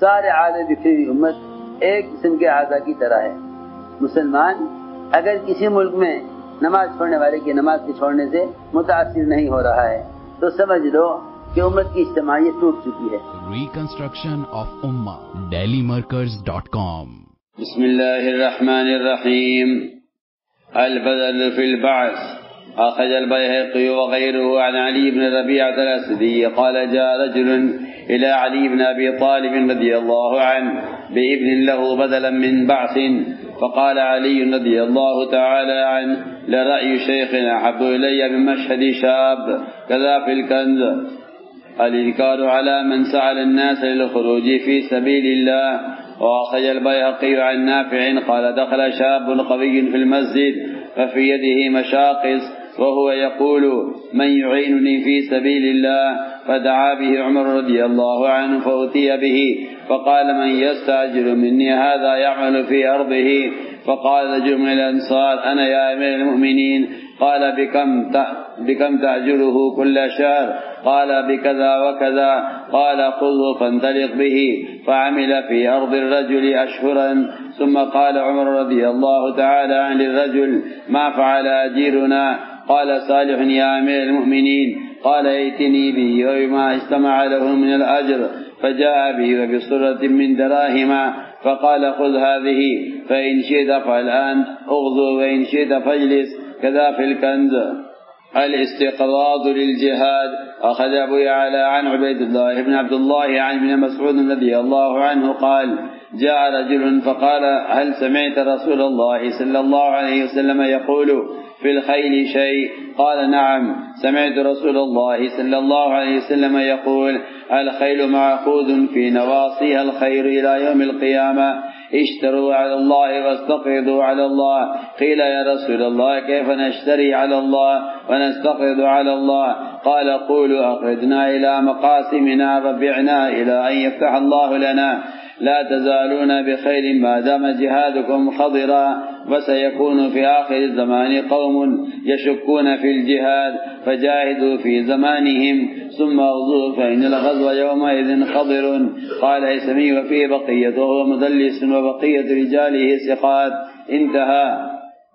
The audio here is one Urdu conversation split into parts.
سارے عالم بکھری ہوئی امت ایک قسم کے اعضاء کی طرح ہے. مسلمان اگر کسی ملک میں نماز پڑھنے والے کی نماز کے چھوڑنے سے متاثر نہیں ہو رہا ہے تو سمجھ لو کہ امت کی اجتماعیت ٹوٹ چکی ہے. ریکنسٹرکشن آف امہ dailymarkers.com. بسم اللہ الرحمن الرحیم. البدل في البعث. أخرج البيهقي وغيره عن علي بن ربيعة الأسدي قال جاء رجل إلى علي بن أبي طالب رضي الله عنه بابن له بدلا من بعث فقال علي رضي الله تعالى عنه لرأي شيخ أحب إلي من مشهد شاب كذا في الكنز. الإنكار على من سأل الناس للخروج في سبيل الله. وأخرج البيهقي عن نافع قال دخل شاب قوي في المسجد ففي يده مشاقص وهو يقول من يعينني في سبيل الله فدعا به عمر رضي الله عنه فأتي به فقال من يستأجر مني هذا يعمل في أرضه فقال رجل من الأنصار أنا يا أمير المؤمنين. قال بكم تأجره كل شهر؟ قال بكذا وكذا. قال خذه فانطلق به. فعمل في أرض الرجل أشهرا ثم قال عمر رضي الله تعالى عن الرجل ما فعل أجيرنا؟ قال صالح يا أمير المؤمنين. قال ائتني به وبما استمع له من الأجر فجاء به وبصرة من دراهم فقال خذ هذه فإن شئت فالآن أغضو وإن شئت فاجلس. كذا في الكنز. الاستقراض للجهاد. أخذ أبو يعلى عن عبيد الله بن عبد الله عن ابن مسعود رضي الله عنه قال جاء رجل فقال هل سمعت رسول الله صلى الله عليه وسلم يقول في الخيل شيء؟ قال نعم سمعت رسول الله صلى الله عليه وسلم يقول الخيل معقود في نواصيها الخير إلى يوم القيامة اشتروا على الله واستقرضوا على الله. قيل يا رسول الله كيف نشتري على الله ونستقرض على الله؟ قال قولوا أقرضنا إلى مقاسمنا وبعنا إلى أن يفتح الله لنا. لا تزالون بخير ما دام جهادكم خضرا وسيكون في آخر الزمان قوم يشكون في الجهاد فجاهدوا في زمانهم ثم اغزوا فإن الغزو يومئذ خضر. قال هيثمي وفيه بقية وهو مدلس وبقية رجاله ثقات. انتهى.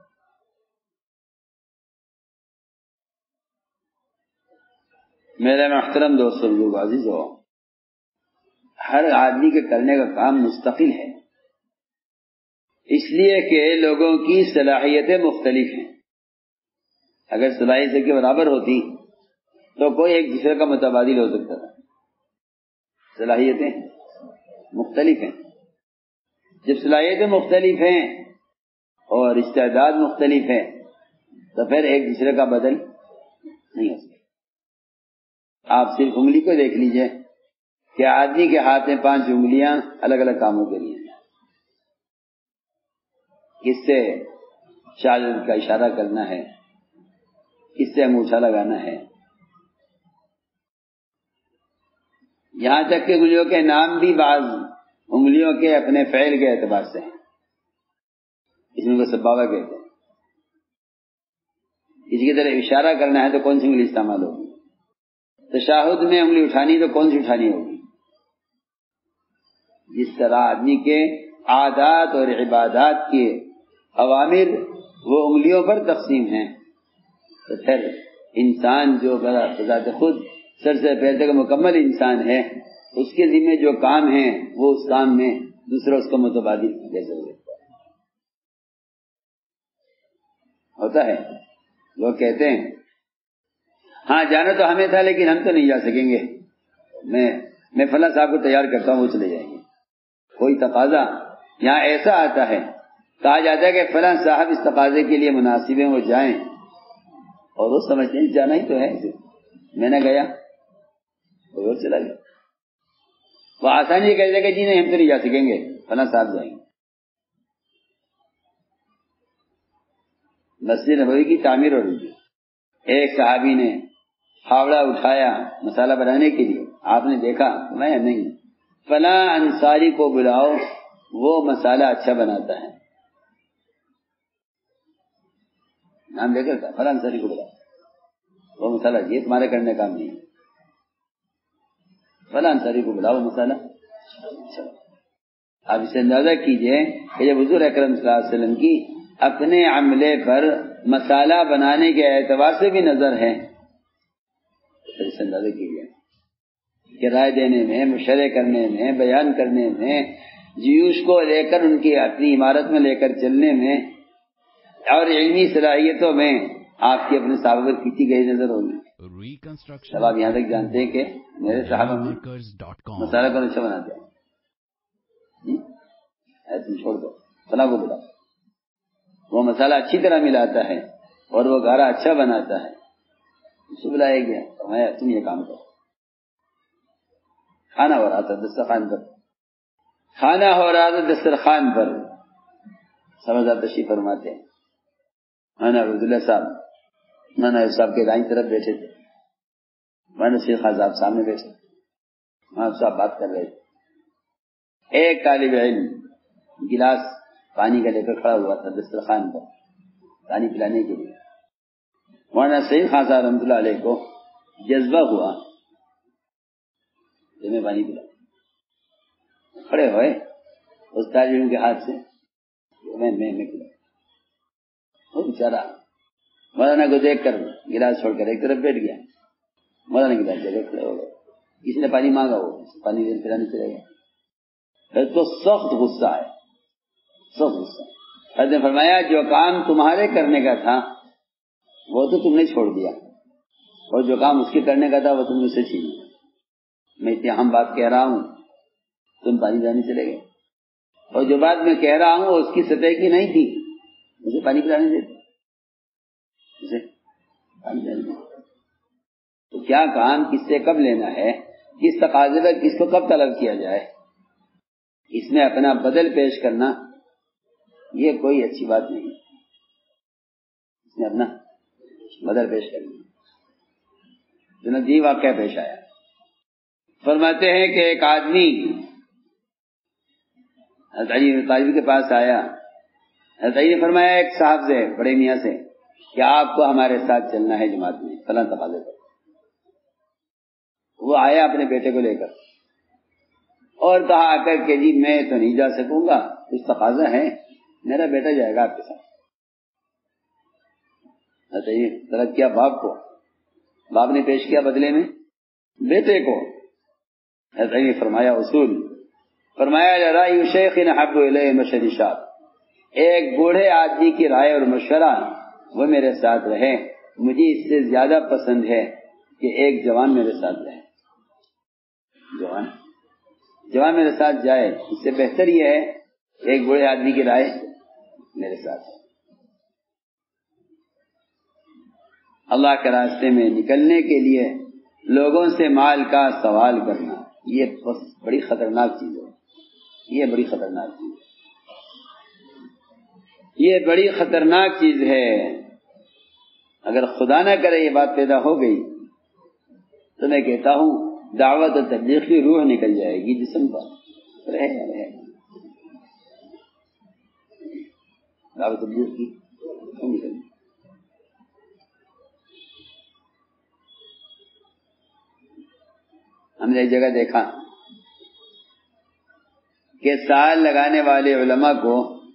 میرے محترم دوستو لوگ عزیزو، ہر آدمی کے کرنے کا کام مستقل ہے، اس لیے کہ لوگوں کی صلاحیتیں مختلف ہیں. اگر صلاحیت کے برابر ہوتی تو کوئی ایک دوسرے کا متبادل ہو سکتا تھا. صلاحیتیں مختلف ہیں. جب صلاحیتیں مختلف ہیں اور استعداد مختلف ہے تو پھر ایک دوسرے کا بدل نہیں ہو سکتا. آپ صرف انگلی کو دیکھ لیجئے کہ آدمی کے ہاتھ میں 5 انگلیاں الگ الگ کاموں کے لیے. کس سے شہادت کا اشارہ کرنا ہے، کس سے انگوٹھا لگانا ہے، یہاں تک کہ انگلیوں کے نام بھی بعض انگلیوں کے اپنے فعل کے اعتبار سے ہیں. اس میں کو سبابہ کہتے ہیں. کسی کی طرف اشارہ کرنا ہے تو کون سی انگلی استعمال ہوگی؟ تشہد میں انگلی اٹھانی تو کون سی اٹھانی ہوگی؟ جس طرح آدمی کے عادات اور عبادات کے اوامر وہ انگلیوں پر تقسیم ہیں، تو پھر انسان جو بذات خود سر سے پیر تک مکمل انسان ہے، اس کے ذمہ جو کام ہیں وہ اس کام میں دوسرا اس کو متبادل جیسے ہوتا ہے. لوگ کہتے ہیں ہاں جانا تو ہمیں تھا لیکن ہم تو نہیں جا سکیں گے، میں فلاں صاحب کو تیار کرتا ہوں وہ چلے جائیں گے. کوئی تقاضا یہاں ایسا آتا ہے، کہا جاتا ہے کہ فلاں صاحب اس تقاضے کے لیے مناسب ہیں، وہ جائیں، اور وہ سمجھتے ہیں جانا ہی تو ہے. میں نے گیا وہ چلا گیا. وہ آسانی کہتے ہیں کہ جی نہیں ہم تو نہیں جا سکیں گے، فلاں صاحب جائیں گے. مسجد نبوی کی تعمیر ہو رہی تھی. ایک صحابی نے ہاوڑا اٹھایا مسالہ بنانے کے لیے. آپ نے دیکھا، میں نہیں، فلاں انصاری کو بلاؤ وہ مسالہ اچھا بناتا ہے. نام لے کر فلاں انصاری کو بلاؤ وہ مسالہ، یہ تمہارے کرنے کام نہیں ہے. فلاں انصاری کو بلاؤ مسالہ اچھا. آپ اسے اندازہ کیجئے کہ جب حضور اکرم صلی اللہ علیہ وسلم کی اپنے عملے پر مسالہ بنانے کے اعتبار سے بھی نظر ہے، تو اسے اندازہ کیجئے کہ رائے دینے میں، مشورے کرنے میں، بیان کرنے میں، جیوش کو لے کر ان کی اپنی عمارت میں لے کر چلنے میں اور علمی صلاحیتوں میں آپ کی اپنے صحابہ پر کتنی گئی نظر ہوگی. اب آپ یہاں تک جانتے ہیں کہ میرے صحابہ مسالہ کون اچھا بناتے ہیں، ایسے چھوڑ دو، فلاں کو بلاؤ، وہ مسالہ اچھی طرح ملاتا ہے اور وہ گارا اچھا بناتا ہے، اسے بلایا گیا، فرمایا تم یہ کام کرو. کھانا ہو رہا تھا دسترخوان پر، کھانا ہو رہا تھا دسترخوان پر، سمجھدار تشریف فرماتے ہیں مولانا عبداللہ صاحب، مولانا صاحب کے دائیں طرف بیٹھے تھے، مولانا شیخ صاحب سامنے بیٹھے، مولانا صاحب بات کر رہے تھے. ایک طالب علم گلاس پانی کا لے کر کھڑا ہوا تھا دسترخوان پر پانی پلانے کے لیے. مولانا شیخ صاحب رحمۃ اللہ علیہ کو جذبہ ہوا کہ میں پانی پلا، کھڑے ہوئے اس طالب علم کے ہاتھ سے میں پلا. وہ بیچارہ مولانا کو دیکھ کر گلاس چھوڑ کر ایک طرف بیٹھ گیا، مولانا کے پاس جگہ کھڑے ہو گئے. کسی نے پانی مانگا، وہ پانی پلانے چلے گیا. تو سخت غصہ ہے، سخت غصہ. حضرت نے فرمایا جو کام تمہارے کرنے کا تھا وہ تو تم نے چھوڑ دیا، اور جو کام اس کے کرنے کا تھا وہ تم نے اسے چھین لیا. میں اتنی اہم بات کہہ رہا ہوں، تم پانی پلانے چلے گئے، اور جو بات میں کہہ رہا ہوں وہ اس کی سطح کی نہیں تھی، مجھے پانی پلانے دیتے، اسے پانی پلانے دیتے. تو کیا کام کس سے کب لینا ہے، کس تقاضے پر کس کو کب طلب کیا جائے، اس میں اپنا بدل پیش کرنا یہ کوئی اچھی بات نہیں. اس میں اپنا بدل پیش کرنا جناب جی واقعہ پیش آیا. فرماتے ہیں کہ ایک آدمی حضرت علی طالب کے پاس آیا. حضرت علی نے فرمایا ایک صاحب سے، بڑے میاں سے، کہ آپ کو ہمارے ساتھ چلنا ہے جماعت میں فلاں تقاضے پر. وہ آیا اپنے بیٹے کو لے کر اور کہا آ کر کہ جی میں تو نہیں جا سکوں گا، کچھ تقاضا ہے، میرا بیٹا جائے گا آپ کے ساتھ. حضرت علی طلب کیا باپ کو، باپ نے پیش کیا بدلے میں بیٹے کو. حضرت علی نے فرمایا اصول، فرمایا لرائے شیخ احب الیہ مشورہ شاب، ایک بوڑھے آدمی کی رائے اور مشورہ وہ میرے ساتھ رہے، مجھے اس سے زیادہ پسند ہے کہ ایک جوان میرے ساتھ رہے. جوان میرے ساتھ جائے، اس سے بہتر یہ ہے ایک بوڑھے آدمی کی رائے میرے ساتھ ہے. اللہ کے راستے میں نکلنے کے لیے لوگوں سے مال کا سوال کرنا یہ بڑی خطرناک چیز ہے، یہ بڑی خطرناک چیز ہے، یہ بڑی خطرناک چیز ہے. اگر خدا نہ کرے یہ بات پیدا ہو گئی تو میں کہتا ہوں دعوت و تبلیغ کی روح نکل جائے گی جسم پر، رہے دعوت تبلیغ کی روح نکل جائے. ہم نے ایک جگہ دیکھا کہ سال لگانے والے علماء کو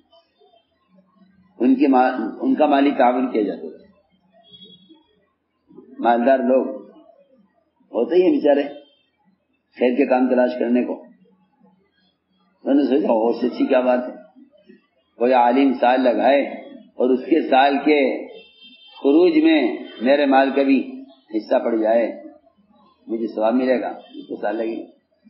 ان کا مالی تعاون کیا جاتا ہے. مالدار لوگ ہوتے ہی ہیں بیچارے خیر کے کام تلاش کرنے کو. انہوں نے سوچا اور سے اچھی کیا بات ہے، کوئی عالم سال لگائے اور اس کے سال کے خروج میں میرے مال کا بھی حصہ پڑ جائے، مجھے ثواب ملے گا، اس کو سال لگے گا.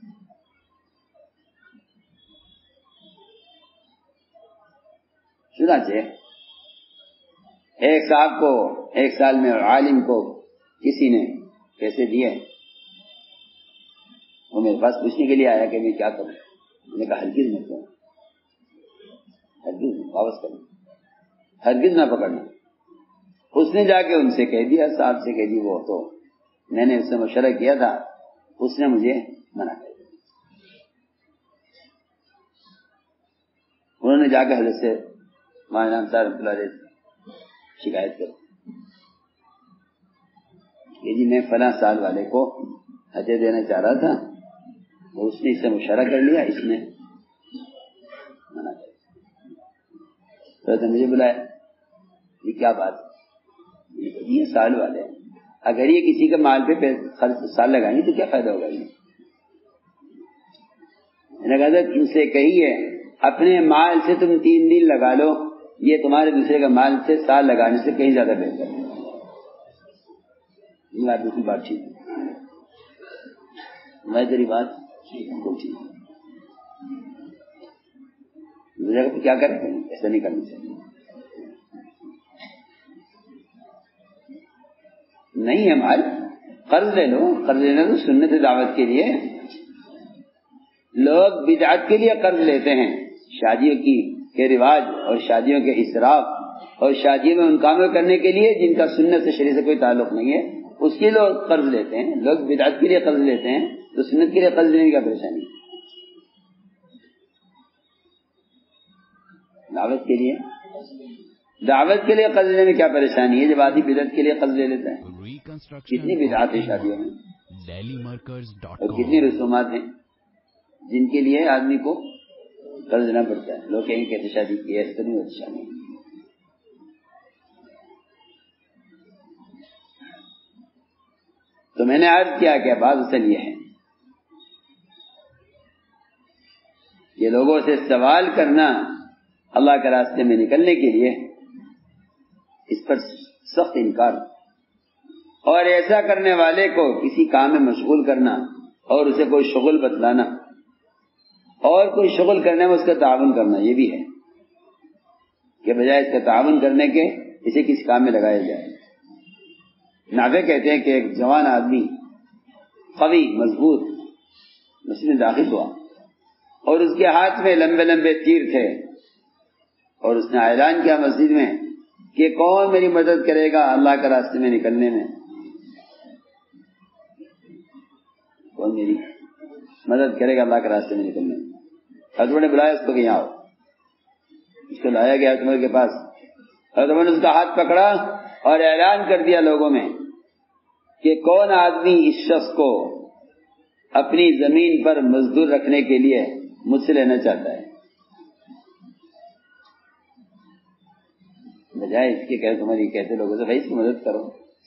چنانچہ ایک صاحب کو ایک سال میں عالم کو کسی نے پیسے دیے، وہ میرے پاس پوچھنے کے لیے آیا کہ میں کیا کروں. میں نے کہا ہرگز مت کرو، ہرگز واپس کرو، ہرگز نہ پکڑنا. اس نے جا کے ان سے کہہ دیا، صاحب سے کہہ دی، وہ تو میں نے اس سے مشورہ کیا تھا، اس نے مجھے منع کر دیا. انہوں نے جا کے حضرت سے مولانا صاحب رحمۃ اللہ علیہ شکایت کر کہ جی میں فلاں سال والے کو ہدیہ دینا چاہ رہا تھا، اور اس نے اس سے مشورہ کر لیا، اس نے تو مجھے بلایا، یہ کیا بات ہے؟ یہ سال والے ہیں، اگر یہ کسی کے مال پہ سال لگائیں گے تو کیا فائدہ ہوگا؟ میں نے کہا ان سے کہیے اپنے مال سے تم 3 دن لگا لو، یہ تمہارے دوسرے کا مال سے سال لگانے سے کہیں زیادہ بہتر ہے۔ دوسری بات ٹھیک ہے، میں تیری بات کیا کریں، ایسا نہیں کرنا چاہیے۔ نہیں ہے مال، قرض لے لو، قرض لینا تو سنت دعوت کے لیے، لوگ بدعت کے لیے قرض لیتے ہیں، شادیوں کے رواج اور شادیوں کے اسراف اور شادیوں میں ان کاموں کرنے کے لیے جن کا سنت سے شریعت سے کوئی تعلق نہیں ہے، اس کے لوگ قرض لیتے ہیں۔ لوگ بدعت کے لیے قرض لیتے ہیں تو سنت کے لیے قرض لینے کی پریشانی ہے؟ دعوت کے لیے قرض لینے میں کیا پریشانی ہے جب آدمی بدعت کے لیے قرض لے لیتا ہے؟ کتنی بدعات ہیں شادیوں میں اور کتنی رسومات ہیں جن کے لیے آدمی کو قرض لینا پڑتا ہے۔ لوگ کہیں کیسے شادی کی، ایسے تو نہیں ہوتی شادی۔ تو میں نے عرض کیا کہ بات اصل یہ ہے کہ لوگوں سے سوال کرنا اللہ کے راستے میں نکلنے کے لیے، اس پر سخت انکار، اور ایسا کرنے والے کو کسی کام میں مشغول کرنا اور اسے کوئی شغل بتلانا اور کوئی شغل کرنے میں اس کا تعاون کرنا، یہ بھی ہے کہ بجائے اس کا تعاون کرنے کے اسے کسی کام میں لگایا جائے۔ نافع کہتے ہیں کہ ایک جوان آدمی قوی مضبوط مسجد میں داخل ہوا اور اس کے ہاتھ میں لمبے لمبے تیر تھے، اور اس نے اعلان کیا مسجد میں کہ کون میری مدد کرے گا اللہ کے راستے میں نکلنے میں، کون میری مدد کرے گا اللہ کے راستے میں نکلنے میں۔ حضرت نے بلایا اس کو کہ یہاں آؤ، اس کو لایا گیا عمر کے پاس۔ حضرت نے اس کا ہاتھ پکڑا اور اعلان کر دیا لوگوں میں کہ کون آدمی اس شخص کو اپنی زمین پر مزدور رکھنے کے لیے مجھ سے لینا چاہتا ہے؟ بجائے اس کے کہتے تمہاری کہتے لوگوں سے بھائی اس کی مدد کرو،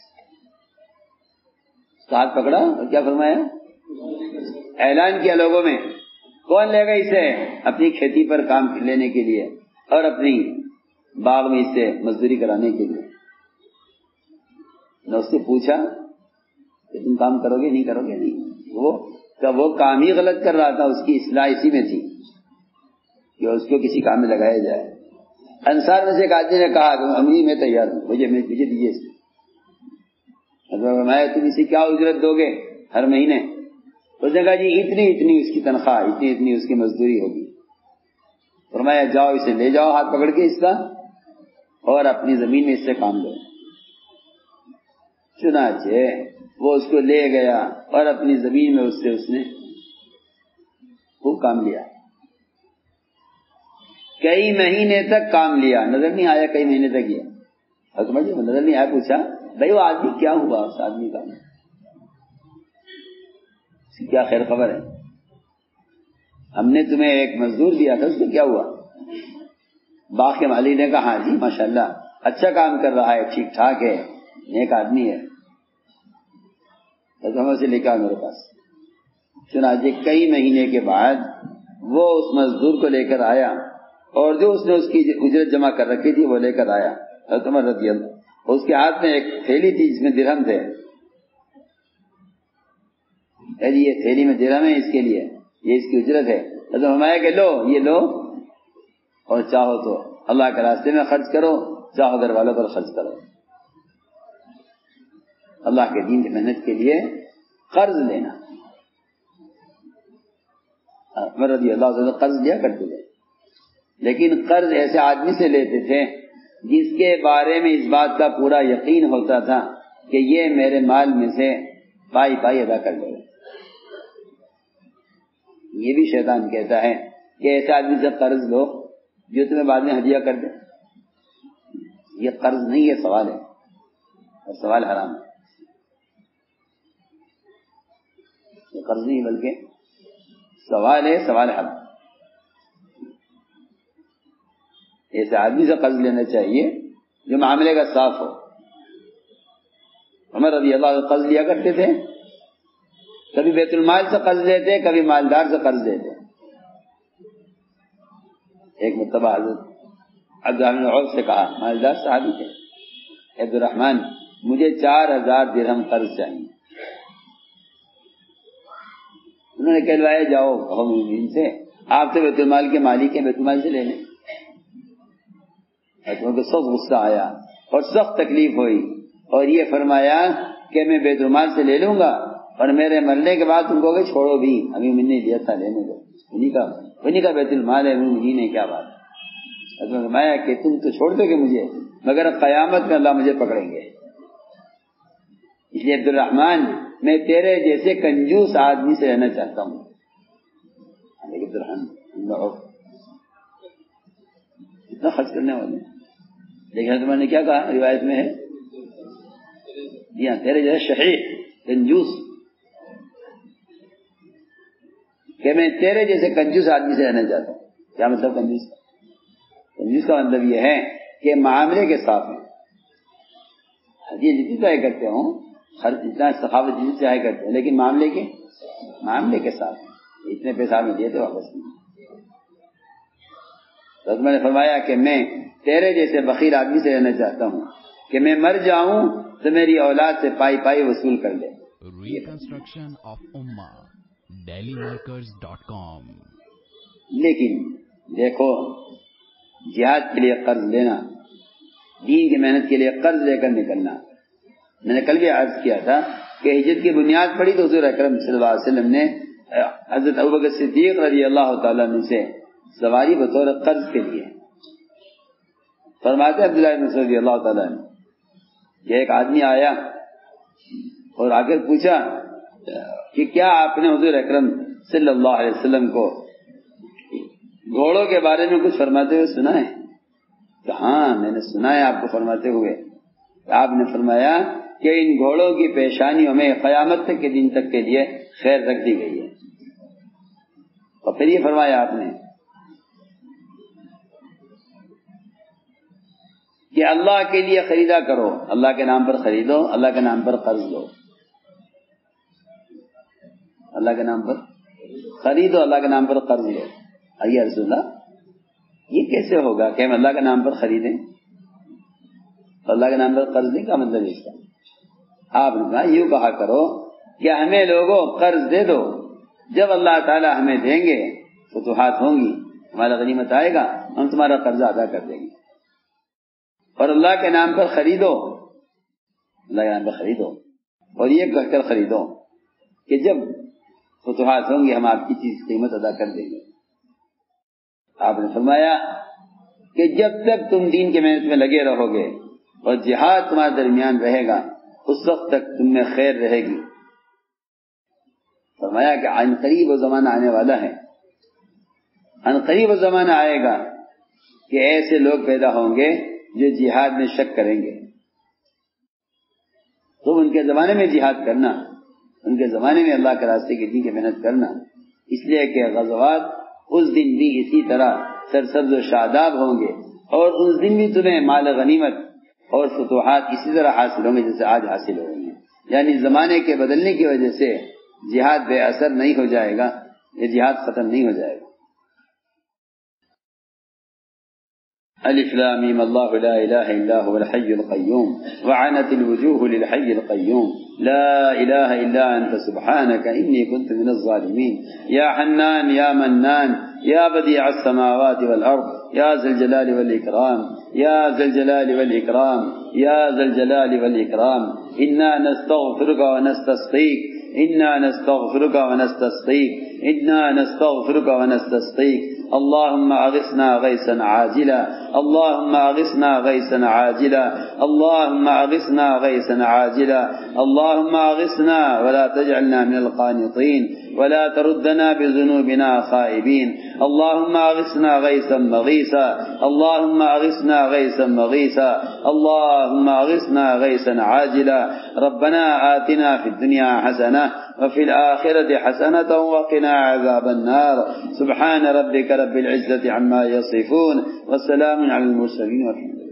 اس کا ہاتھ پکڑا اور کیا فرمایا؟ اعلان کیا لوگوں میں، کون لے گا اسے اپنی کھیتی پر کام لینے کے لیے اور اپنی باغ میں اس سے مزدوری کرانے کے لیے؟ نے اس سے پوچھا کہ تم کام کرو گے نہیں کرو گے؟ نہیں، وہ کام ہی غلط کر رہا تھا، اس کی اصلاح اسی میں تھی کہ اس کو کسی کام میں لگایا جائے۔ انصار میں سے ایک آدمی نے کہا کہ امی میں تیار ہوں، مجھے دیجیے اس میں، تم اسے کیا اجرت دو گے ہر مہینے؟ اس نے کہا جی اتنی اس کی تنخواہ، اتنی اس کی مزدوری ہوگی۔ فرمایا جاؤ اسے لے جاؤ ہاتھ پکڑ کے اس کا اور اپنی زمین میں اس سے کام لو۔ چنانچہ وہ اس کو لے گیا اور اپنی زمین میں اس نے خوب کام لیا، کئی مہینے تک کام لیا، نظر نہیں آیا کئی مہینے تک یہ، اور سمجھے نظر نہیں آیا۔ پوچھا بھائی وہ آدمی کیا ہوا، اس آدمی کا کیا خیر خبر ہے؟ ہم نے تمہیں ایک مزدور دیا تھا، اس کو کیا ہوا؟ باغ کے مالک نے کہا ہاں جی ماشاءاللہ اچھا کام کر رہا ہے، ٹھیک ٹھاک ہے، نیک آدمی ہے، تو ہم اسے لے کے آؤ میرے پاس۔ چنانچہ کئی مہینے کے بعد وہ اس مزدور کو لے کر آیا اور جو اس نے اس کی اجرت جمع کر رکھی تھی وہ لے کر آیا حضرت عمر رضی اللہ، اس کے ہاتھ میں ایک تھیلی تھی جس میں درہم تھے۔ یہ تھیلی میں درہم ہے، اس کے لیے یہ اس کی اجرت ہے۔ حضرت فرمایا کہ لو یہ لو، اور چاہو تو اللہ کے راستے میں خرچ کرو، چاہو گھر والوں پر خرچ کرو۔ اللہ کے دین کی محنت کے لیے قرض لینا، عمر رضی اللہ عنہ قرض لیا کرتے تھے، لیکن قرض ایسے آدمی سے لیتے تھے جس کے بارے میں اس بات کا پورا یقین ہوتا تھا کہ یہ میرے مال میں سے پائی ادا کر دے گا۔ یہ بھی شیطان کہتا ہے کہ ایسے آدمی سے قرض لو جو تمہیں بعد میں ہدیہ کر دے۔ یہ قرض نہیں، یہ سوال ہے، اور سوال حرام ہے۔ یہ قرض نہیں بلکہ سوال ہے، سوال حرام۔ ایسے آدمی سے قرض لینا چاہیے جو معاملے کا صاف ہو. عمر رضی اللہ عنہ قرض لیا کرتے تھے, کبھی بیت المال سے قرض لیتے, کبھی مالدار سے قرض لیتے. ایک مرتبہ حضرت عبدالرحمن بن عوف سے کہا, مالدار صحابی تھے, عبد الرحمن مجھے 4000 درہم قرض چاہیے. انہوں نے کہلوایا جاؤ ان سے, آپ تو بیت المال کے مالک ہیں, بیت المال سے لے لیں. ان کو سخت غصہ آیا اور سخت تکلیف ہوئی, اور یہ فرمایا کہ میں بیت المال سے لے لوں گا, اور میرے مرنے کے بعد تم کو کہ چھوڑو بھی, ابھی میں نے لیا تھا لینے دو, انہیں کا بیت المال ہے, مجھے نے کیا بات. فرمایا کہ تم تو چھوڑ دو گے مجھے, مگر قیامت میں اللہ مجھے پکڑیں گے. اس لیے عبد الرحمن میں تیرے جیسے کنجوس آدمی سے رہنا چاہتا ہوں. عبد الرحمن اتنا خرچ کرنے والے, لیکن حضرت نے کیا کہا, روایت میں ہے جی ہاں تیرے جیسے شحیح کنجوس, کہ میں تیرے جیسے کنجوس آدمی سے رہنا چاہتا ہوں. کیا مطلب کنجوس کا؟ کنجوس کا مطلب یہ ہے کہ معاملے کے ساتھ ہیں, حدیث جتنی چاہے کرتے ہوں, خرچ اتنا سخاوت جتنی چاہے کرتے ہیں, لیکن معاملے کے ساتھ اتنے پیسہ میں دیے تھے واپس نہیں. تو میں نے فرمایا کہ میں تیرے جیسے بخیل آدمی سے رہنا چاہتا ہوں کہ میں مر جاؤں تو میری اولاد سے پائی وصول کر لے. ریکنسٹرکشن آف امہ dailymarkers.com. لیکن دیکھو, جہاد کے لیے قرض لینا, دین کی محنت کے لیے قرض لے کر نکلنا. میں نے کل بھی عرض کیا تھا کہ ہجرت کی بنیاد پڑی تو حضور اکرم صلی اللہ علیہ وسلم نے حضرت ابوبکر صدیق رضی اللہ تعالیٰ عنہ سے سواری بطور قرض کے لیے. فرماتے عبداللہ بن مسعود رضی اللہ تعالیٰ عنہ, یہ ایک آدمی آیا اور آ کر پوچھا کہ کیا آپ نے حضور اکرم صلی اللہ علیہ وسلم کو گھوڑوں کے بارے میں کچھ فرماتے ہوئے سنا ہے؟ کہ ہاں میں نے سنا ہے آپ کو فرماتے ہوئے. آپ نے فرمایا کہ ان گھوڑوں کی پیشانیوں میں قیامت تک کے دن تک کے لیے خیر رکھ دی گئی ہے. اور پھر یہ فرمایا آپ نے کہ اللہ کے لیے خریدا کرو, اللہ کے نام پر خریدو, اللہ کے نام پر قرض لو. اللہ کے نام پر خریدو, اللہ کے نام پر قرض لو. آئیے رسول اللہ, یہ کیسے ہوگا کہ ہم اللہ کے نام پر خریدیں, اللہ کے نام پر قرض لیں؟ کا مطلب اس کا آپ نے کہا یوں کہا کرو کہ ہمیں لوگوں قرض دے دو, جب اللہ تعالی ہمیں دیں گے فتوحات ہوں گی, ہمارا غنیمت آئے گا, ہم تمہارا قرضہ ادا کر دیں گے. اور اللہ کے نام پر خریدو, اللہ کے نام پر خریدو, اور یہ کہہ کر خریدو کہ جب فتوحات ہوں گی ہم آپ کی چیز قیمت ادا کر دیں گے. آپ نے فرمایا کہ جب تک تم دین کی محنت میں لگے رہو گے اور جہاد تمہارے درمیان رہے گا, اس وقت تک تم میں خیر رہے گی. فرمایا کہ عن قریب وہ زمانہ آنے والا ہے, عن قریب وہ زمانہ آئے گا کہ ایسے لوگ پیدا ہوں گے جو جہاد میں شک کریں گے. تو ان کے زمانے میں جہاد کرنا, ان کے زمانے میں اللہ کے راستے کی دین کی محنت کرنا, اس لیے کہ غزوات اس دن بھی اسی طرح سرسبز و شاداب ہوں گے, اور اس دن بھی تمہیں مال غنیمت اور فتوحات اسی طرح حاصل ہوں گے جیسے آج حاصل ہو رہے ہیں. یعنی زمانے کے بدلنے کی وجہ سے جہاد بے اثر نہیں ہو جائے گا, یہ جہاد ختم نہیں ہو جائے گا. الف لام میم اللہ لا الہ الا هو الحی القیوم وعنت الوجوه للحی القیوم لا الہ الا انت سبحانک انی کنت من الظالمین. یا حنان یا منان یا بدیع السماوات والارض یا ذا الجلال والاکرام یا ذا الجلال والاکرام یا ذا الجلال والاکرام. انا نستغفرک ونستسقیک, انا نستغفرک ونستسقیک, انا نستغفرک ونستسقیک. اللهم اغثنا غيثا عاجلا, اللهم اغثنا غيثا عاجلا, اللهم اغثنا غيثا عاجلا, اللهم اغثنا ولا تجعلنا من القانطين, ولا تردنا بذنوبنا خائبين. اللهم اغثنا غيثا مغيثا، اللهم اغثنا غيثا مغيثا، اللهم اغثنا غيثا عاجلا. ربنا آتنا في الدنيا حسنة وفي الآخرة حسنة وقنا عذاب النار. سبحان ربك رب العزة عما يصفون وسلام على المرسلين والحمد لله.